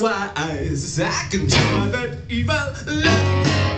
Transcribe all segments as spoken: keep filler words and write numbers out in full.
wise. I can tell that evil lie.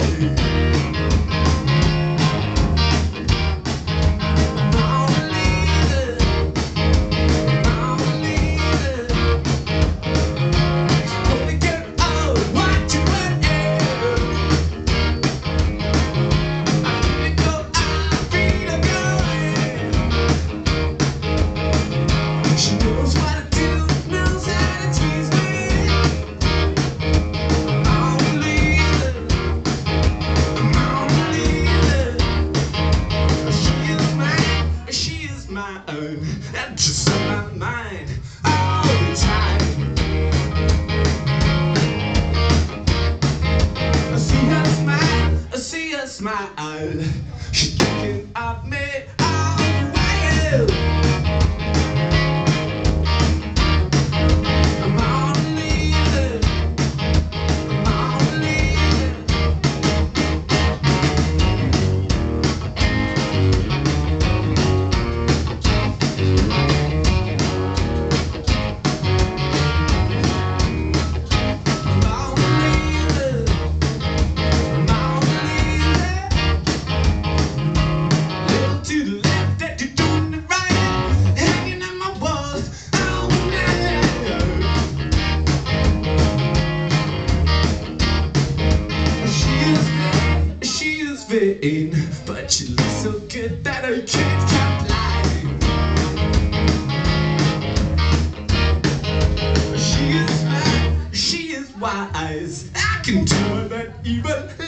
And just on my mind all the time. I see her smile, I see her smile. She's looking at me all the while. I'm on leaving, I'm on leaving. But she looks so good that I can't complain. She is smart, she is wise. I can tell her that even